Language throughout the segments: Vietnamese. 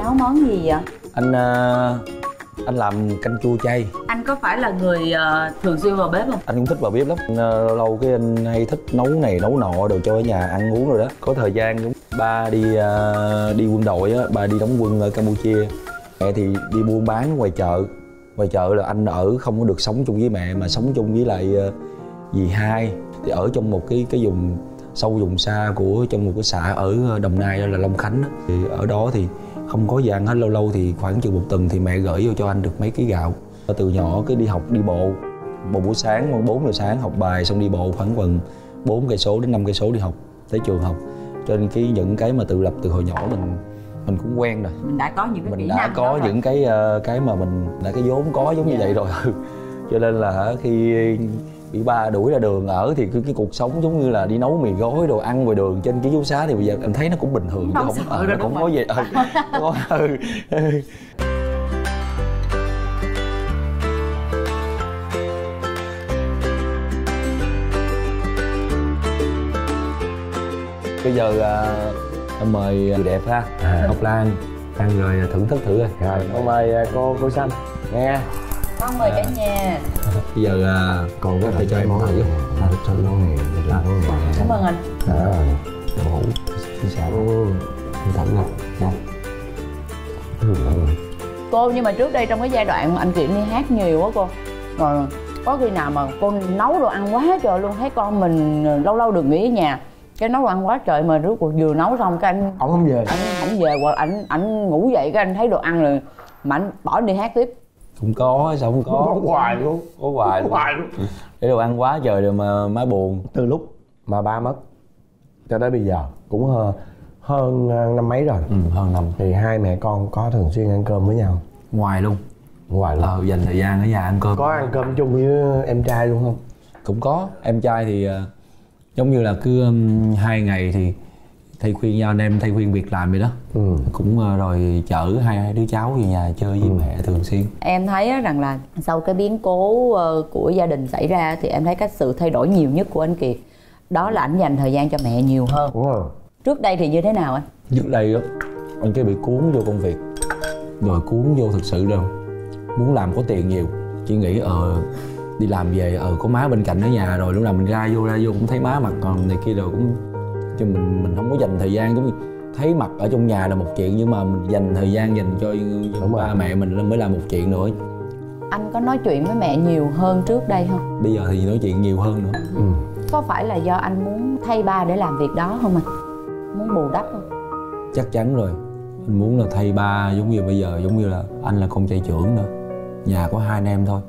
nấu món gì vậy? Anh làm canh chua chay. Anh có phải là người thường xuyên vào bếp không? Anh cũng thích vào bếp lắm. Lâu lâu cái anh hay thích nấu này nấu nọ đồ cho ở nhà ăn uống rồi đó. Có thời gian cũng ba đi quân đội á, ba đi đóng quân ở Campuchia. Mẹ thì đi buôn bán ngoài chợ. Ngoài chợ là anh ở không có được sống chung với mẹ mà sống chung với lại dì hai. Thì ở trong một cái vùng sâu vùng xa của trong một cái xã ở Đồng Nai đó là Long Khánh đó. Thì ở đó thì không có gì ăn hết, lâu lâu thì khoảng chừng 1 tuần thì mẹ gửi vô cho anh được mấy ký gạo. Từ nhỏ cứ đi học đi bộ, một buổi sáng 4 giờ sáng học bài xong đi bộ khoảng gần 4 cây số đến 5 cây số đi học tới trường học. Cho nên những cái mà tự lập từ hồi nhỏ mình cũng quen rồi. Mình đã có những cái kỹ năng đã có những cái mà mình đã cái vốn có giống như vậy rồi. Cho nên là khi bị ba đuổi ra đường ở thì cái cuộc sống giống như là đi nấu mì gói đồ ăn ngoài đường trên ký túc xá thì bây giờ em thấy nó cũng bình thường, chứ không có gì. Bây giờ em mời người đẹp ha, Ngọc Lan ăn rồi thưởng thức thử rồi. Con mời cô Xanh nghe. Con mời cả nhà. Bây giờ còn có thể cho em món thử. Cho món này làm món này. Cảm ơn anh. Đậu hũ xin chào. Thẳng nè. Cô, nhưng mà trước đây trong cái giai đoạn anh Kiệm đi hát nhiều quá cô, rồi có khi nào mà cô nấu đồ ăn quá trời luôn, thấy con mình lâu lâu được nghỉ ở nhà cái nấu đồ ăn quá trời mà rốt cuộc vừa nấu xong cái anh không về, anh không về, hoặc anh ngủ dậy cái anh thấy đồ ăn rồi mà anh bỏ đi hát tiếp. Cũng có, sao không có. Có hoài luôn. Có hoài luôn. Để đồ ăn quá trời rồi mà má buồn. Từ lúc mà ba mất cho tới bây giờ cũng hơn năm mấy rồi. Hơn năm. Thì hai mẹ con có thường xuyên ăn cơm với nhau? Ngoài luôn. Dành thời gian ở nhà ăn cơm. Có ăn cơm chung với em trai luôn không? Cũng có. Em trai thì giống như là cứ 2 ngày thì thay khuyên nhau, anh em thay khuyên việc làm vậy đó. Cũng rồi chở hai đứa cháu về nhà chơi với mẹ thường xuyên. Em thấy rằng là sau cái biến cố của gia đình xảy ra thì em thấy cái sự thay đổi nhiều nhất của anh Kiệt đó là anh dành thời gian cho mẹ nhiều hơn. Đúng rồi. Trước đây thì như thế nào anh? Trước đây đó anh cái bị cuốn vô công việc, rồi cuốn vô thực sự đâu muốn làm có tiền nhiều, chỉ nghĩ đi làm về có má bên cạnh ở nhà rồi lúc nào mình ra vô cũng thấy má mặt còn này kia rồi cũng cho mình không có dành thời gian, giống như thấy mặt ở trong nhà là một chuyện nhưng mà mình dành thời gian dành cho ba mẹ mình mới là một chuyện nữa. Anh có nói chuyện với mẹ nhiều hơn trước đây không? Bây giờ thì nói chuyện nhiều hơn nữa. Có phải là do anh muốn thay ba để làm việc đó không anh? Muốn bù đắp không? Chắc chắn rồi. Anh muốn là thay ba, giống như bây giờ giống như là anh là con trai trưởng nữa, nhà có 2 anh em thôi.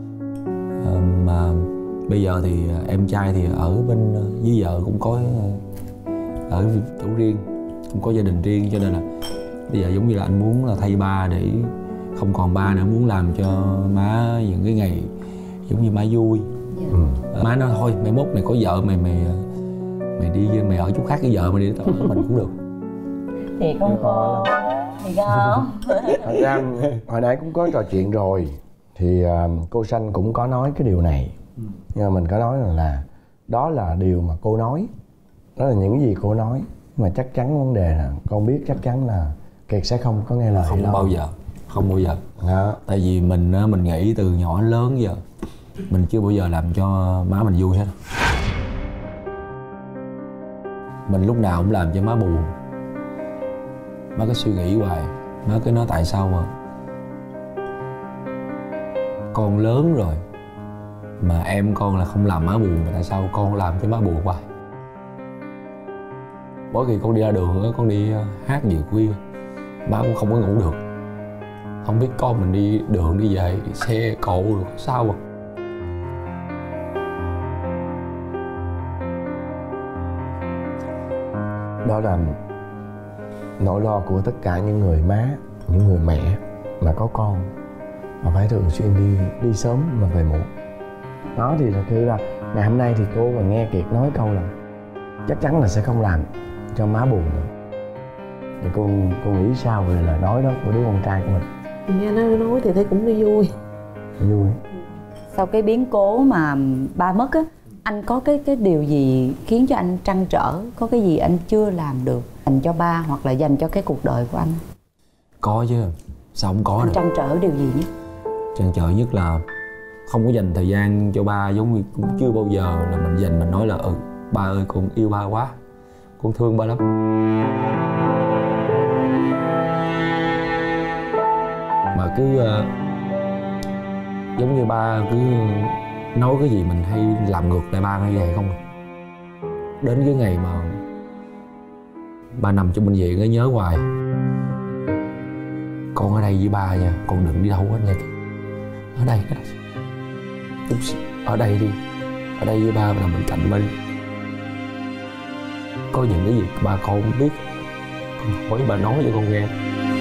Mà bây giờ thì em trai thì ở bên với vợ cũng có ở chỗ riêng, cũng có gia đình riêng, cho nên là bây giờ giống như là anh muốn là thay ba để không còn ba nữa, muốn làm cho má những cái ngày giống như má vui. Má nói thôi mai mốt mày có vợ mày đi mày ở chỗ khác với vợ mày đi, ở mình cũng được. Thì con cô thì không. Thật ra hồi nãy cũng có trò chuyện rồi thì cô Xanh cũng có nói cái điều này, nhưng mà mình có nói là đó là điều mà cô nói, đó là những gì cô nói, mà chắc chắn vấn đề là con biết chắc chắn là Kiệt sẽ không có nghe lời. Không đâu. Không bao giờ. Tại vì mình nghĩ từ nhỏ đến lớn giờ mình chưa bao giờ làm cho má mình vui hết. Mình lúc nào cũng làm cho má buồn. Má cứ suy nghĩ hoài, má cứ nói tại sao mà con lớn rồi mà em con là không làm má buồn, mà tại sao con làm cho má buồn hoài. Mỗi khi con đi ra đường, con đi hát về khuya, má cũng không có ngủ được. Không biết con mình đi đường đi về xe cộ rồi sao mà. Đó là nỗi lo của tất cả những người má, những người mẹ mà có con mà phải thường xuyên đi sớm mà về muộn. Đó thì thật sự là ngày hôm nay thì cô mà nghe Kiệt nói câu là chắc chắn là sẽ không làm cho má buồn nữa, thì cô nghĩ sao về lời nói đó của đứa con trai của mình? Nghe nó nói thì thấy cũng đi vui. Vui. Sau cái biến cố mà ba mất á, anh có cái điều gì khiến cho anh trăn trở, có cái gì anh chưa làm được dành cho ba hoặc là dành cho cái cuộc đời của anh? Có chứ, sao không có Anh được. trăn trở điều gì nhất? Trăn trở nhất là không có dành thời gian cho ba, giống như cũng chưa bao giờ là mình dành, mình nói là ba ơi con yêu ba quá, con thương ba lắm. Mà cứ giống như ba cứ nói cái gì mình hay làm ngược lại ba hay vậy không. Đến cái ngày mà ba nằm trong bệnh viện ấy nhớ hoài, con ở đây với ba nha, con đừng đi đâu hết nha. Ở đây đó, ở đây đi, ở đây với ba nằm bên cạnh ba đi. Có những cái gì ba con không biết, con hỏi ba nói cho con nghe.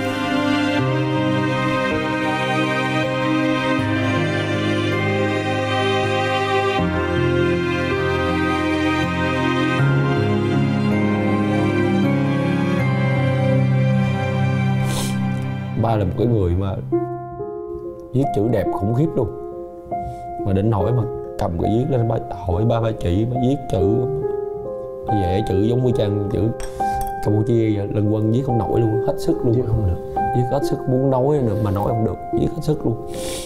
Ba là một cái người mà viết chữ đẹp khủng khiếp luôn, mà đến nỗi mà cầm cái viết lên hỏi ba chị mà viết chữ vẽ chữ giống như trang chữ Campuchia vậy, lần quần viết không nổi luôn, hết sức luôn. Viết không được, viết hết sức, muốn nói nữa mà nói không được, viết hết sức luôn.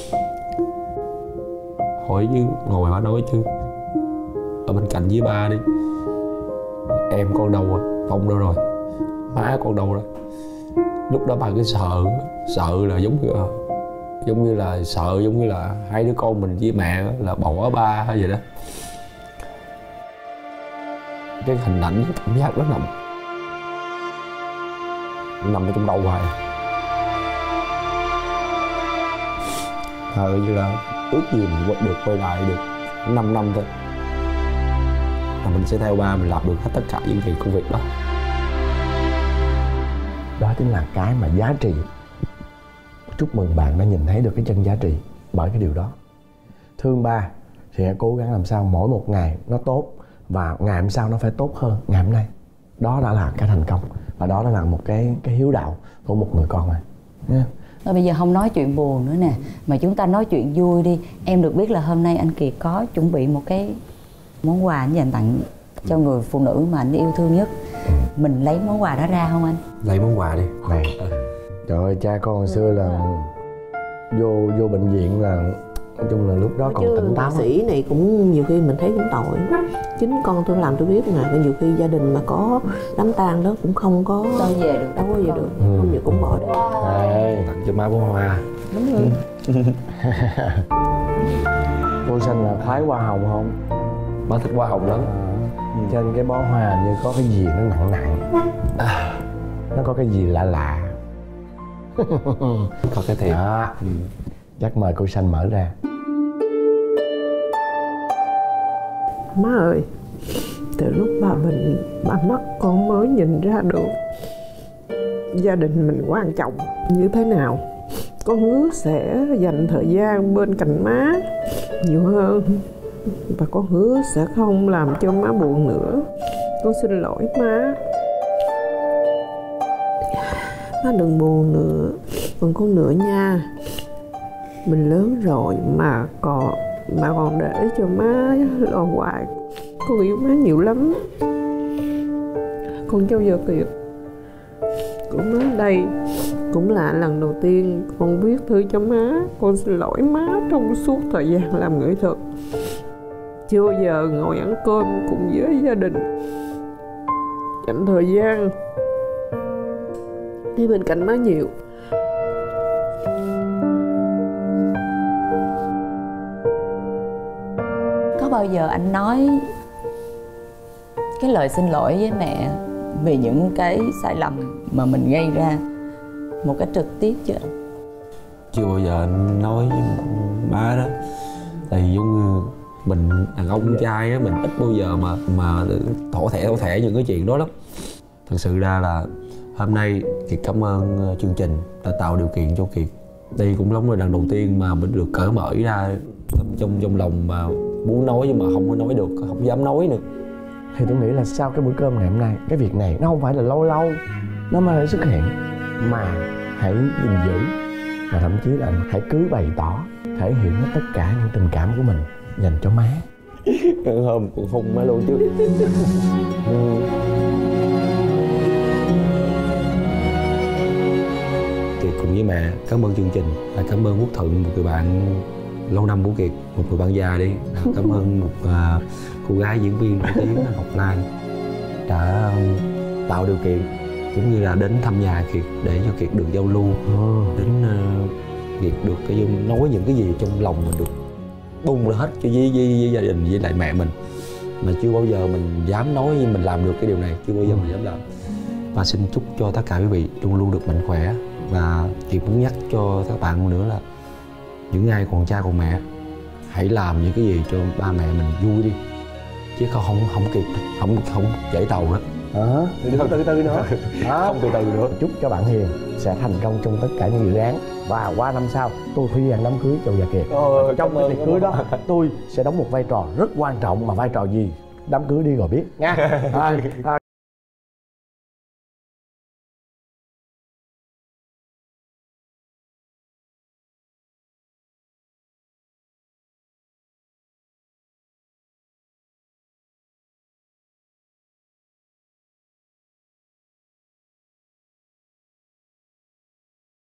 Hỏi chứ ngồi ba nói chứ ở bên cạnh với ba đi, em con đâu rồi, Phong đâu rồi, má con đâu rồi. Lúc đó ba cứ sợ là giống như là sợ, giống như là hai đứa con mình với mẹ là bỏ ba hay gì đó. Cái hình ảnh, cái cảm giác đó nằm ở trong đầu hoài. Như là ước gì mình được quay lại được 5 năm thôi, là mình sẽ theo ba, mình làm được hết tất cả những việc công việc đó. Đó chính là cái mà giá trị. Chúc mừng bạn đã nhìn thấy được cái chân giá trị bởi cái điều đó. Thương ba thì hãy cố gắng làm sao mỗi một ngày nó tốt, và ngày hôm sau nó phải tốt hơn ngày hôm nay. Đó đã là cái thành công, và đó đã là một cái hiếu đạo của một người con này. Rồi bây giờ không nói chuyện buồn nữa nè, mà chúng ta nói chuyện vui đi. Em được biết là hôm nay anh Kiệt có chuẩn bị một cái món quà anh dành tặng cho người phụ nữ mà anh yêu thương nhất. Mình lấy món quà đó ra không anh? Lấy món quà đi. Này, trời ơi, cha con hồi xưa là vô bệnh viện là nói chung là lúc đó còn tỉnh táo. Bác sĩ này cũng nhiều khi mình thấy cũng tội. Chính con tôi làm tôi biết mà, nhiều khi gia đình mà có đám tang đó cũng không có đâu về được, đâu có về được, không chịu cũng bỏ đi. Tặng cho má bó hoa. Đúng rồi. Cô Xanh là thái hoa hồng không? Má thích hoa hồng lắm. Trên cái bó hoa như có cái gì nó nặng nặng, nó có cái gì lạ lạ. Có cái thiệp. Chắc mời cô Xanh mở ra. Má ơi, từ lúc ba bệnh, ba mất con mới nhìn ra được gia đình mình quan trọng như thế nào. Con hứa sẽ dành thời gian bên cạnh má nhiều hơn, và con hứa sẽ không làm cho má buồn nữa. Con xin lỗi má. Má đừng buồn nữa, còn con nữa nha. Mình lớn rồi mà còn để cho má lo hoài. Con yêu má nhiều lắm. Con Châu Giờ Kiệt của má đây cũng là lần đầu tiên con viết thư cho má. Con xin lỗi má trong suốt thời gian làm nghệ thuật. Chưa bao giờ ngồi ăn cơm cùng với gia đình, dành thời gian đi bên cạnh má nhiều. Có bao giờ anh nói cái lời xin lỗi với mẹ vì những cái sai lầm mà mình gây ra một cách trực tiếp chưa? Chưa bao giờ anh nói với má đó. Tại vì giống như mình đàn ông trai á, mình ít bao giờ mà thổ thẻ những cái chuyện đó lắm. Thật sự ra là hôm nay Kiệt cảm ơn chương trình đã tạo điều kiện cho Kiệt. Đây cũng giống là lần đầu tiên mà mình được cởi mở ra trong lòng, mà muốn nói nhưng mà không có nói được, không dám nói nữa. Thì tôi nghĩ là sau cái bữa cơm ngày hôm nay, cái việc này nó không phải là lâu lâu nó mới xuất hiện, mà hãy gìn giữ, và thậm chí là hãy cứ bày tỏ, thể hiện hết tất cả những tình cảm của mình dành cho má. Ăn hôm cũng hôn má luôn chứ. Kiệt cảm ơn chương trình, cảm ơn Quốc Thuận, một người bạn lâu năm của Kiệt, một người bạn già đi. Cảm ơn một cô gái diễn viên nổi tiếng Ngọc Lan đã tạo điều kiện cũng như là đến thăm nhà Kiệt để cho Kiệt được giao lưu, đến Kiệt được cái nói những cái gì trong lòng mình được bung ra hết cho với gia đình, với lại mẹ mình, mà chưa bao giờ mình dám nói mình làm được cái điều này, chưa bao giờ mình dám làm. Và xin chúc cho tất cả quý vị luôn luôn được mạnh khỏe. Và Kiệt muốn nhắc cho các bạn nữa là những ai còn cha còn mẹ, hãy làm những cái gì cho ba mẹ mình vui đi, chứ không kịp, không chạy tàu đó. Không từ từ nữa. Không từ từ nữa. Chúc cho bạn Hiền sẽ thành công trong tất cả những dự án, và qua năm sau tôi thi hàng đám cưới Châu và Kiệt. Trong cái tiệc cưới đó tôi sẽ đóng một vai trò rất quan trọng, mà vai trò gì đám cưới đi rồi biết nha.